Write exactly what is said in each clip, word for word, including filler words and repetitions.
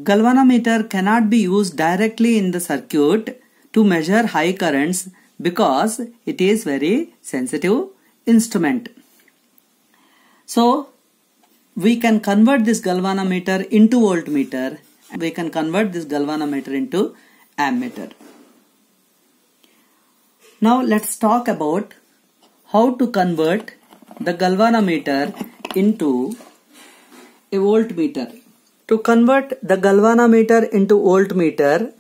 galvanometer cannot be used directly in the circuit to measure high currents because it is very sensitive instrument. So we can convert this galvanometer into voltmeter. We can convert this galvanometer into ammeter. Now let's talk about how to convert the galvanometer into a voltmeter. To convert the galvanometer into voltmeter,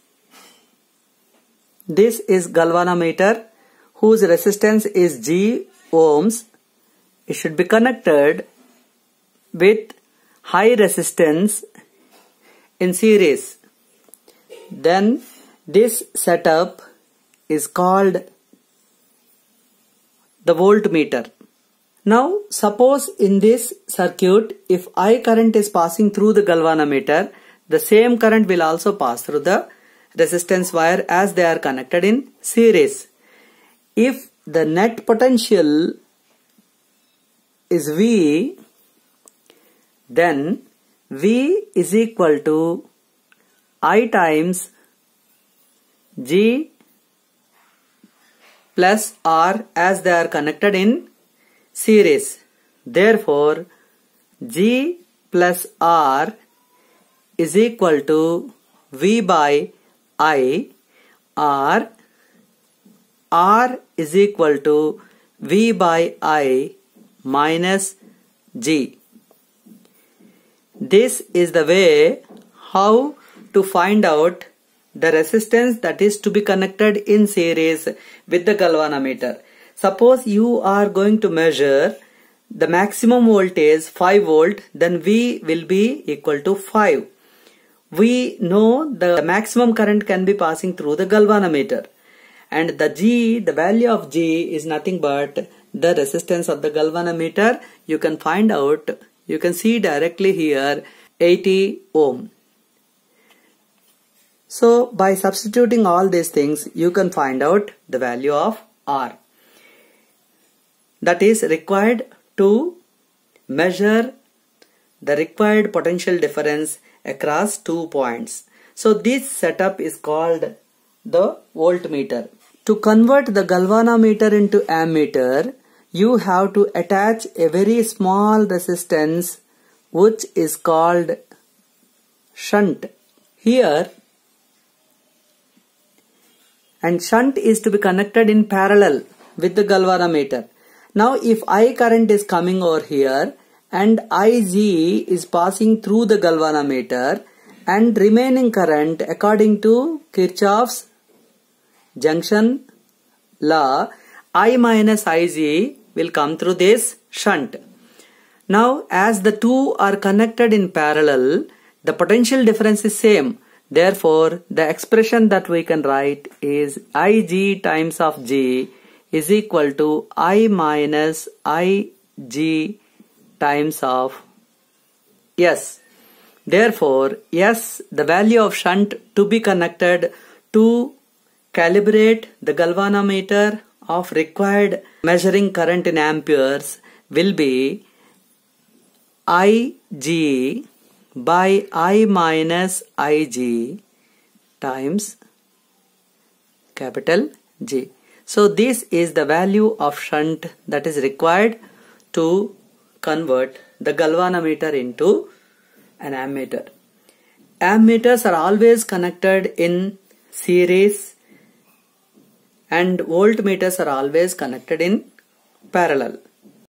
this is galvanometer whose resistance is G ohms. It should be connected with high resistance in series. Then this setup is called the voltmeter. Now suppose in this circuit, if I current is passing through the galvanometer, the same current will also pass through the resistance wire as they are connected in series. If the net potential is V, then V is equal to I times G plus R as they are connected in series. Therefore, G plus R is equal to V by I, or R is equal to V by I minus G. This is the way how to find out the resistance that is to be connected in series with the galvanometer. Suppose you are going to measure the maximum voltage five volt, then V will be equal to five. We know the maximum current can be passing through the galvanometer, and the G, the value of G is nothing but the resistance of the galvanometer. You can find out, you can see directly here, eighty ohm. So by substituting all these things, you can find out the value of R that is required to measure the required potential difference across two points. So this setup is called the voltmeter. To convert the galvanometer into ammeter, you have to attach a very small resistance which is called shunt here, and shunt is to be connected in parallel with the galvanometer. Now if I current is coming over here and I G is passing through the galvanometer, and remaining current according to Kirchhoff's junction law, I minus I G will come through this shunt. Now as the two are connected in parallel, the potential difference is same. Therefore the expression that we can write is I G times of G is equal to I minus I G times of S. Therefore S, the value of shunt to be connected to calibrate the galvanometer of required measuring current in amperes, will be I G by I minus I G times capital G. So this is the value of shunt that is required to convert the galvanometer into an ammeter. Ammeters are always connected in series and voltmeters are always connected in parallel.